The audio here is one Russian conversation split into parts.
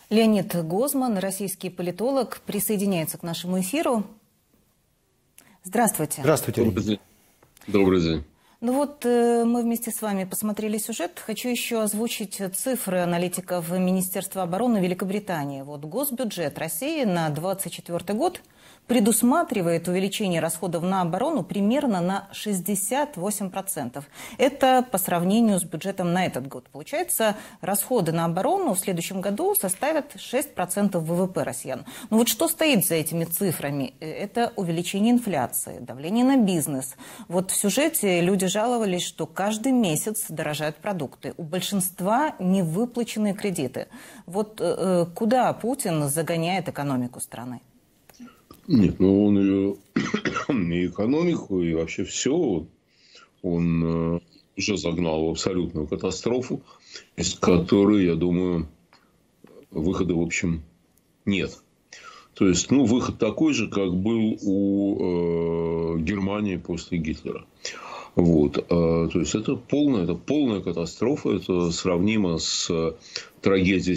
Леонид Гозман, российский политолог, присоединяется к нашему эфиру. Здравствуйте. Здравствуйте. Добрый день. Добрый день. Ну вот мы вместе с вами посмотрели сюжет. Хочу еще озвучить цифры аналитиков Министерства обороны Великобритании. Вот госбюджет России на 2024 год предусматривает увеличение расходов на оборону примерно на 68%. Это по сравнению с бюджетом на этот год. Получается, расходы на оборону в следующем году составят 6% ВВП россиян. Но вот что стоит за этими цифрами? Это увеличение инфляции, давление на бизнес. Вот в сюжете люди жаловались, что каждый месяц дорожают продукты. У большинства невыплаченные кредиты. Вот куда Путин загоняет экономику страны? Нет, ну он ее и экономику, и вообще все, он уже загнал в абсолютную катастрофу, из которой, я думаю, выхода, в общем, нет. То есть, ну, выход такой же, как был у Германии после Гитлера. Вот. То есть, это полная катастрофа. Это сравнимо с трагедией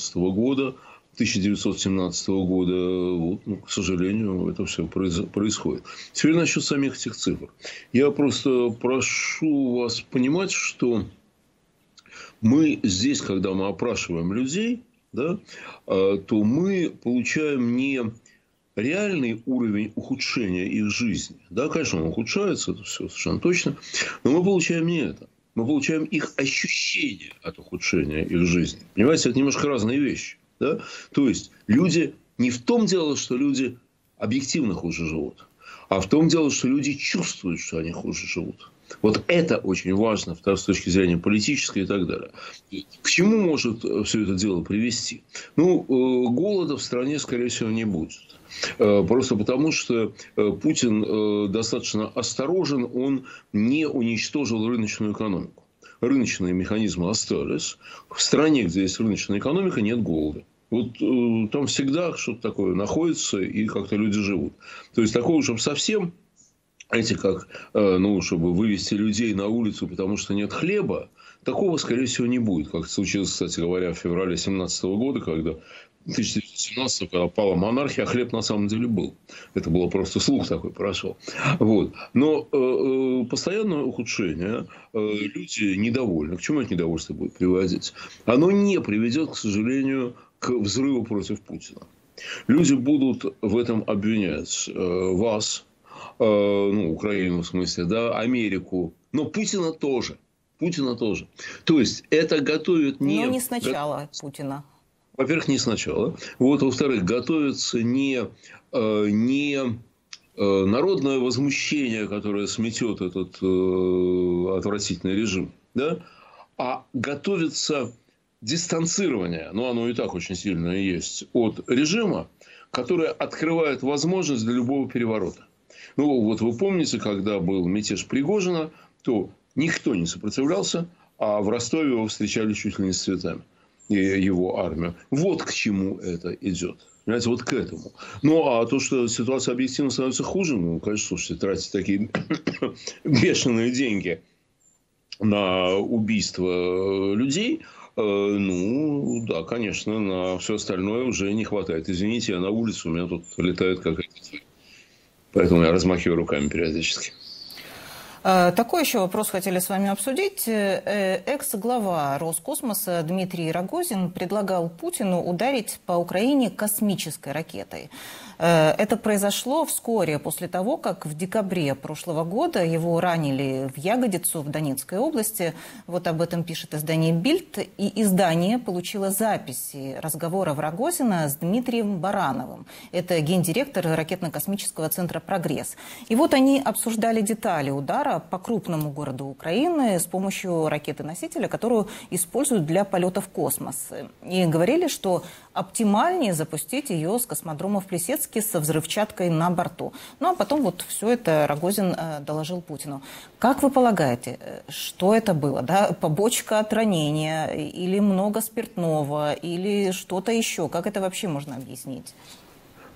1917 года, вот, ну, к сожалению, это все происходит. Теперь насчет самих этих цифр. Я просто прошу вас понимать, что мы здесь, когда мы опрашиваем людей, да, то мы получаем не реальный уровень ухудшения их жизни. Да, конечно, он ухудшается, это все совершенно точно, но мы получаем не это. Мы получаем их ощущение от ухудшения их жизни. Понимаете, это немножко разные вещи. Да? То есть, люди, не в том дело, что люди объективно хуже живут, а в том дело, что люди чувствуют, что они хуже живут. Вот это очень важно с точки зрения политической и так далее. И к чему может все это дело привести? Ну, голода в стране, скорее всего, не будет. Просто потому, что Путин достаточно осторожен, он не уничтожил рыночную экономику. Рыночные механизмы остались. В стране, где есть рыночная экономика, нет голода. Вот там всегда что-то такое находится, и как-то люди живут. То есть, такого, чтобы совсем, знаете, как, ну, чтобы вывести людей на улицу, потому что нет хлеба, такого, скорее всего, не будет. Как случилось, кстати говоря, в феврале 2017 года, когда 1917, когда пала монархия, а хлеб на самом деле был. Это было просто слух такой прошел. Вот. Но постоянное ухудшение, люди недовольны. К чему это недовольство будет приводить? Оно не приведет, к сожалению, к взрыву против Путина. Люди будут в этом обвинять вас, ну, Украину в смысле, да, Америку, но Путина тоже. Путина тоже. То есть, это готовит не... Но не сначала Путина. Во-первых, не сначала. Вот, во-вторых, готовится не народное возмущение, которое сметет этот отвратительный режим, да? А готовится дистанцирование, ну, оно и так очень сильно есть, от режима, которое открывает возможность для любого переворота. Ну, вот вы помните, когда был мятеж Пригожина, то никто не сопротивлялся, а в Ростове его встречали чуть ли не с цветами. И его армию. Вот к чему это идет. Понимаете, вот к этому. Ну, а то, что ситуация объективно становится хуже, ну, конечно, слушайте, тратить такие бешеные деньги на убийство людей, ну, да, конечно, на все остальное уже не хватает. Извините, я на улице, у меня тут летает какая-то тварь. Поэтому я размахиваю руками периодически. Такой еще вопрос хотели с вами обсудить. Экс-глава Роскосмоса Дмитрий Рогозин предлагал Путину ударить по Украине космической ракетой. Это произошло вскоре после того, как в декабре прошлого года его ранили в ягодицу в Донецкой области. Вот об этом пишет издание «Бильд». И издание получило записи разговора Рогозина с Дмитрием Барановым. Это гендиректор ракетно-космического центра «Прогресс». И вот они обсуждали детали удара по крупному городу Украины с помощью ракеты-носителя, которую используют для полета в космос. И говорили, что оптимальнее запустить ее с космодрома в Плесецке со взрывчаткой на борту. Ну, а потом вот все это Рогозин доложил Путину. Как вы полагаете, что это было? Да? Побочка от ранения или много спиртного, или что-то еще? Как это вообще можно объяснить?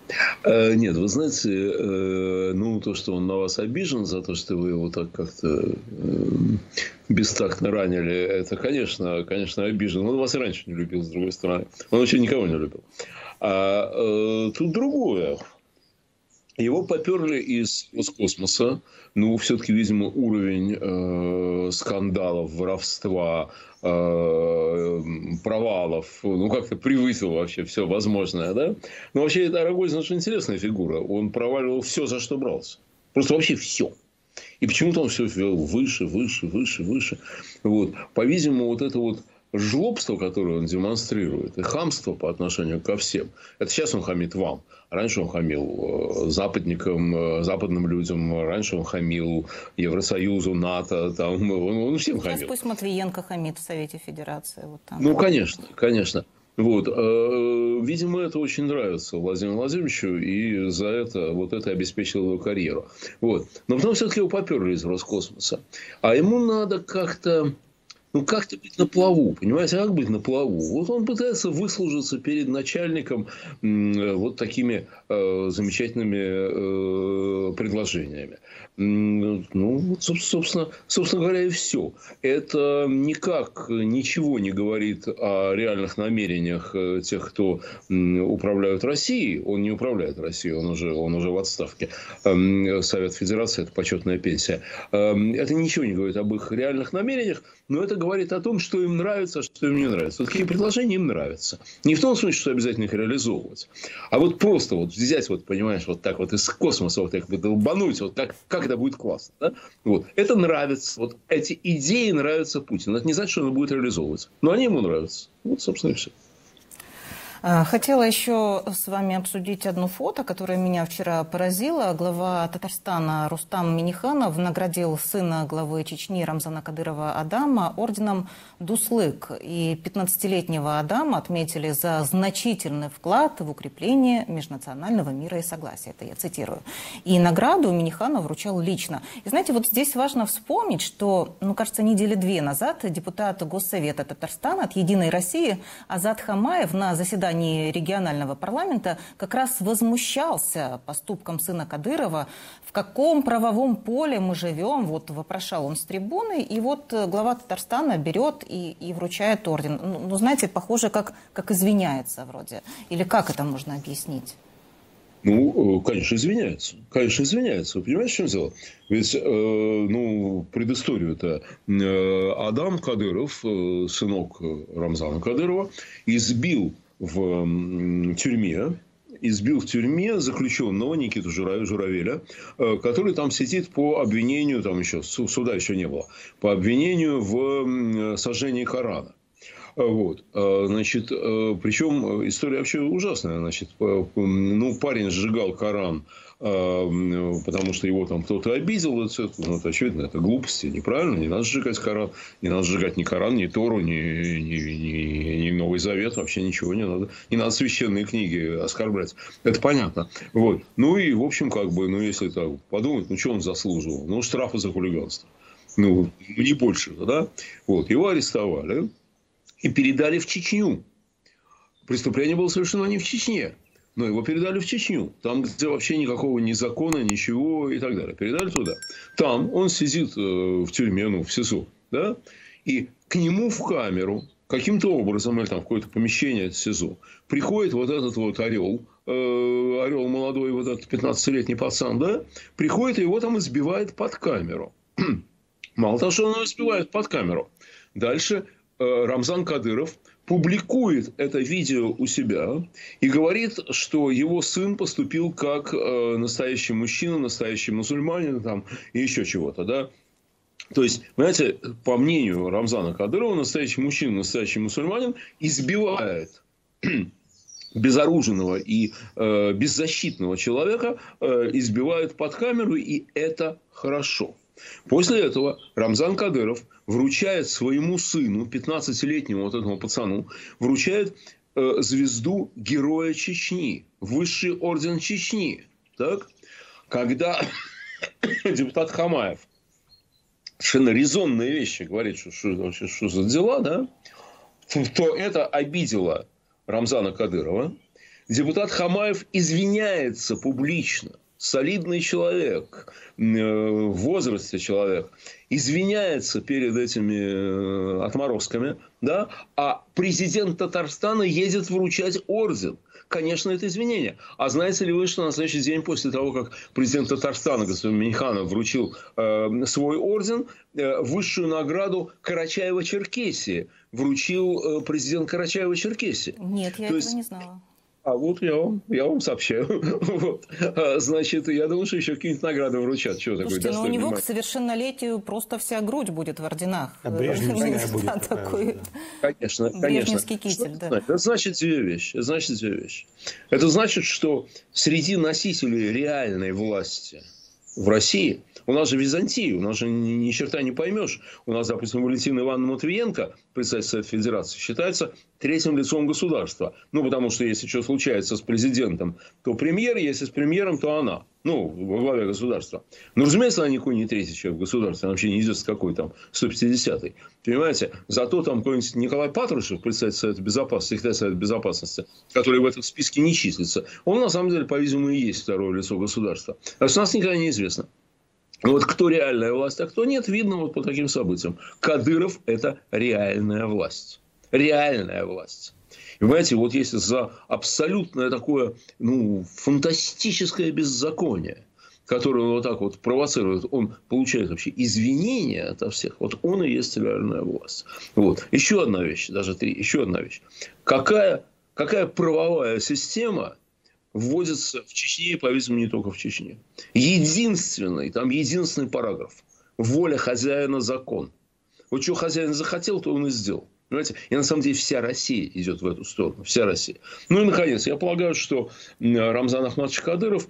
Нет, вы знаете, ну, то, что он на вас обижен за то, что вы его так как-то бестактно ранили, это, конечно, обижен. Он вас и раньше не любил, с другой стороны. Он вообще никого не любил. Тут другое. Его поперли из Роскосмоса. Ну, все-таки, видимо, уровень скандалов, воровства, провалов, ну, как-то превысил вообще все возможное, да? Но вообще, это Рогозин очень интересная фигура. Он проваливал все, за что брался. Просто вообще все. И почему-то он все вел выше, выше, выше, выше. Вот. По-видимому, вот это вот жлобство, которое он демонстрирует, и хамство по отношению ко всем, это сейчас он хамит вам. Раньше он хамил западникам, западным людям. Раньше он хамил Евросоюзу, НАТО. Там, он всем хамил. Сейчас пусть Матвиенко хамит в Совете Федерации. Вот там. Ну, конечно, конечно. Вот. Видимо, это очень нравится Владимиру Владимировичу, и за это вот это обеспечило его карьеру. Вот. Но потом все-таки его поперли из Роскосмоса. А ему надо как-то... Ну, как-то быть на плаву, понимаете, как быть на плаву? Вот он пытается выслужиться перед начальником вот такими замечательными предложениями. Ну, вот, собственно говоря, и все. Это никак ничего не говорит о реальных намерениях тех, кто управляют Россией. Он не управляет Россией, он уже в отставке. Совет Федерации – это почетная пенсия. Это ничего не говорит об их реальных намерениях, но это говорит о том, что им нравится, а что им не нравится. Вот такие предложения им нравятся. Не в том смысле, что обязательно их реализовывать, а вот просто вот взять, вот, понимаешь, вот так вот из космоса вот так вот долбануть, вот как это будет классно. Да? Вот. Это нравится. Вот эти идеи нравятся Путину. Это не значит, что он будет реализовывать. Но они ему нравятся. Вот, собственно, и все. Хотела еще с вами обсудить одно фото, которое меня вчера поразило. Глава Татарстана Рустам Минниханов наградил сына главы Чечни Рамзана Кадырова Адама орденом Дуслык. И 15-летнего Адама отметили за значительный вклад в укрепление межнационального мира и согласия. Это я цитирую. И награду Минниханов вручал лично. И знаете, вот здесь важно вспомнить, что, кажется, недели 2 назад депутат Госсовета Татарстана от «Единой России» Азат Хамаев на заседании регионального парламента как раз возмущался поступком сына Кадырова. В каком правовом поле мы живем? Вот вопрошал он с трибуны. И вот глава Татарстана берет и вручает орден. Ну, знаете, похоже, как извиняется вроде. Или как это можно объяснить? Ну, конечно, извиняется. Конечно, извиняется. Вы понимаете, в чем дело? Ведь, предысторию-то Адам Кадыров, сынок Рамзана Кадырова, избил в тюрьме заключенного Никиту Журавеля, который там сидит по обвинению, там еще суда еще не было, по обвинению в сожжении Корана. Вот. Значит, причем история вообще ужасная. Значит, парень сжигал Коран, потому что его там кто-то обидел. Это очевидно, это глупости. Неправильно. Не надо сжигать Коран. Не надо сжигать ни Коран, ни Тору, ни Новый Завет. Вообще ничего не надо. Не надо священные книги оскорблять. Это понятно. Вот. Ну, и, в общем, если так подумать, что он заслуживал? Штрафы за хулиганство. Не больше, да? Вот. Его арестовали. И передали в Чечню. Преступление было совершено не в Чечне. Но его передали в Чечню. Там, где вообще никакого ни закона, ничего и так далее. Передали туда. Там он сидит в тюрьме, в СИЗО. Да? И к нему в камеру каким-то образом, или там в какое-то помещение СИЗО, приходит вот этот вот орел молодой, вот этот 15-летний пацан, да? Приходит и его там избивает под камеру. Мало того, что он его избивает под камеру. Дальше Рамзан Кадыров публикует это видео у себя и говорит, что его сын поступил как настоящий мужчина, настоящий мусульманин там, и еще чего-то. Да? То есть, понимаете, по мнению Рамзана Кадырова, настоящий мужчина, настоящий мусульманин избивает безоружного и беззащитного человека, избивает под камеру, и это хорошо. После этого Рамзан Кадыров вручает своему сыну, 15-летнему вот этому пацану, вручает звезду Героя Чечни, высший орден Чечни. Так? Когда депутат Хамаев совершенно резонные вещи говорит, что за дела, да, то это обидело Рамзана Кадырова. Депутат Хамаев извиняется публично. Солидный человек, в возрасте человек, извиняется перед этими отморозками, да, а президент Татарстана едет вручать орден. Конечно, это извинение. А знаете ли вы, что на следующий день после того, как президент Татарстана, господин Миниханов, вручил свой орден, высшую награду Карачаево-Черкесии вручил президент Карачаево-Черкесии? Нет, я этого не знала. А вот я вам сообщаю. Вот. Значит, я думаю, что еще какие-нибудь награды вручат. Чего Слушайте, такой но у него к совершеннолетию просто вся грудь будет в орденах. А Брежневская будет такой. Конечно. Брежневский китель, да. Это значит две вещи. Это значит, что среди носителей реальной власти в России, у нас же Византия, у нас же ни черта не поймешь. У нас, допустим, Валентина Ивановна Матвиенко, председатель Совета Федерации, считается третьим лицом государства. Ну, потому что если что случается с президентом, то премьер, если с премьером, то она. Ну, во главе государства. Но, разумеется, она никакой не третий человек в государстве. Она вообще не идет с какой там 150-й. Понимаете? Зато там какой-нибудь Николай Патрушев, председатель Совета Безопасности, секретарь Совета Безопасности, который в этом списке не числится, он, на самом деле, по-видимому, и есть второе лицо государства. Так что у нас никогда не известно. Вот кто реальная власть, а кто нет, видно вот по таким событиям. Кадыров – это реальная власть. Реальная власть. Понимаете, вот если за абсолютное такое, фантастическое беззаконие, которое он вот так вот провоцирует, он получает вообще извинения ото всех, вот он и есть реальная власть. Вот. Еще одна вещь, даже три, еще одна вещь. Какая правовая система вводится в Чечне, по-видимому, не только в Чечне. Единственный параграф. Воля хозяина – закон. Вот что хозяин захотел, то он и сделал. Понимаете? И на самом деле вся Россия идет в эту сторону. Вся Россия. Ну и, наконец, я полагаю, что Рамзан Ахматович Кадыров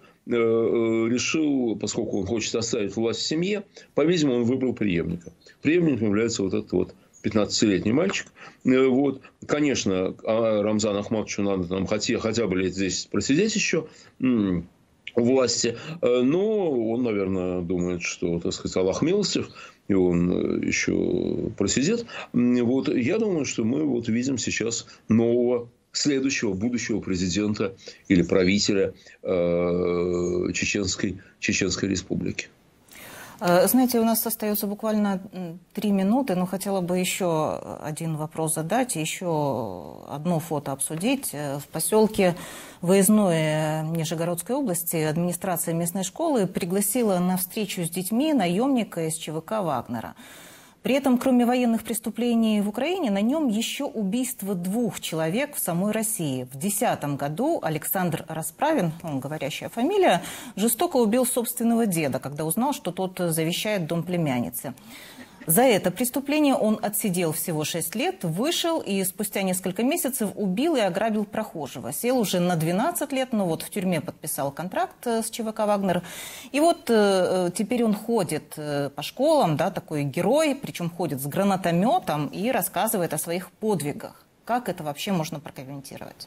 решил, поскольку он хочет оставить власть в семье, по-видимому, он выбрал преемника. Преемником является вот этот вот 15-летний мальчик. Вот. Конечно, Рамзану Ахматовичу надо там хотя бы лет 10 просидеть еще у власти. Но он, наверное, думает, что, так сказать, Аллах милостив, и он еще просидит. Вот. Я думаю, что мы вот видим сейчас нового, следующего, будущего президента или правителя Чеченской Республики. Знаете, у нас остается буквально 3 минуты, но хотела бы еще один вопрос задать, еще одно фото обсудить. В поселке Выездное Нижегородской области администрация местной школы пригласила на встречу с детьми наемника из ЧВК «Вагнера». При этом, кроме военных преступлений в Украине, на нем еще убийство 2 человек в самой России. В 2010 году Александр Расправин, говорящая фамилия, жестоко убил собственного деда, когда узнал, что тот завещает дом племянницы. За это преступление он отсидел всего 6 лет, вышел и спустя несколько месяцев убил и ограбил прохожего. Сел уже на 12 лет, но вот в тюрьме подписал контракт с ЧВК «Вагнер». И вот теперь он ходит по школам, да, такой герой, причем ходит с гранатометом и рассказывает о своих подвигах. Как это вообще можно прокомментировать?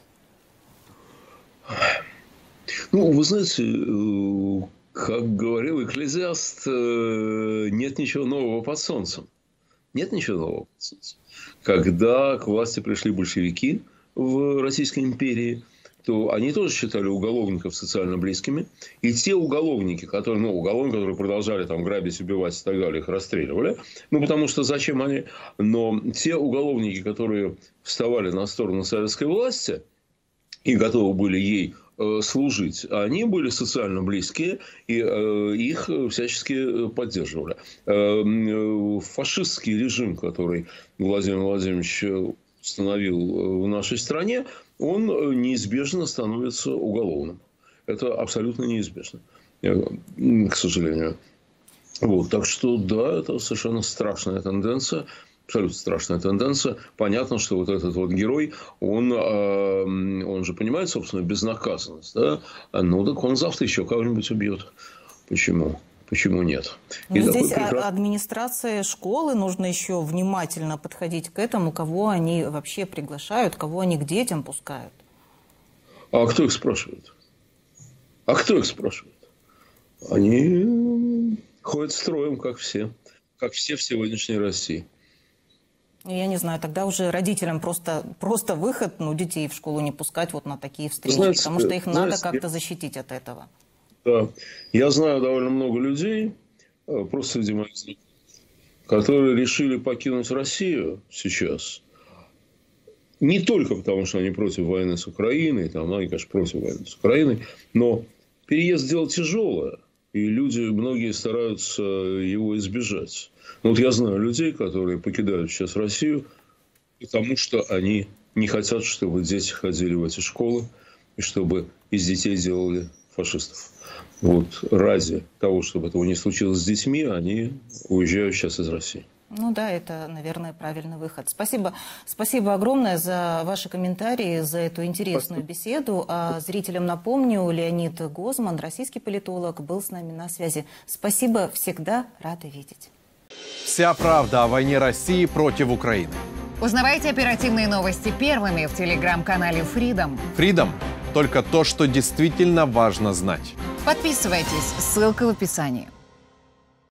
Ну, вы знаете, как говорил Экклезиаст, нет ничего нового под солнцем. Нет ничего нового под солнцем. Когда к власти пришли большевики в Российской империи, то они тоже считали уголовников социально близкими. И те уголовники, которые продолжали там грабить, убивать и так далее, их расстреливали. Ну, потому что зачем они? Но те уголовники, которые вставали на сторону советской власти и готовы были ей служить, они были социально близкие и их всячески поддерживали. Фашистский режим, который Владимир Владимирович установил в нашей стране, он неизбежно становится уголовным. Это абсолютно неизбежно, к сожалению. Вот. Так что, да, это совершенно страшная тенденция. Абсолютно страшная тенденция. Понятно, что вот этот вот герой, он же понимает, собственно, безнаказанность. Да? Ну, так он завтра еще кого-нибудь убьет. Почему? Почему нет? И здесь администрация школы нужно еще внимательно подходить к этому, кого они вообще приглашают, кого они к детям пускают. А кто их спрашивает? Они ходят строем, как все. Как все в сегодняшней России. Я не знаю, тогда уже родителям просто выход, детей в школу не пускать вот на такие встречи, Знаете, потому что их надо как-то защитить от этого. Да. Я знаю довольно много людей, просто среди моих знакомых, которые решили покинуть Россию сейчас. Не только потому, что они против войны с Украиной, они, конечно, против войны с Украиной, но переезд – дело тяжелое, и люди, многие стараются его избежать. Вот я знаю людей, которые покидают сейчас Россию, потому что они не хотят, чтобы дети ходили в эти школы, и чтобы из детей делали фашистов. Вот ради того, чтобы этого не случилось с детьми, они уезжают сейчас из России. Это, наверное, правильный выход. Спасибо огромное за ваши комментарии, за эту интересную беседу. А зрителям напомню, Леонид Гозман, российский политолог, был с нами на связи. Спасибо, всегда рады видеть. Вся правда о войне России против Украины. Узнавайте оперативные новости первыми в телеграм-канале Freedom. Freedom – только то, что действительно важно знать. Подписывайтесь, ссылка в описании.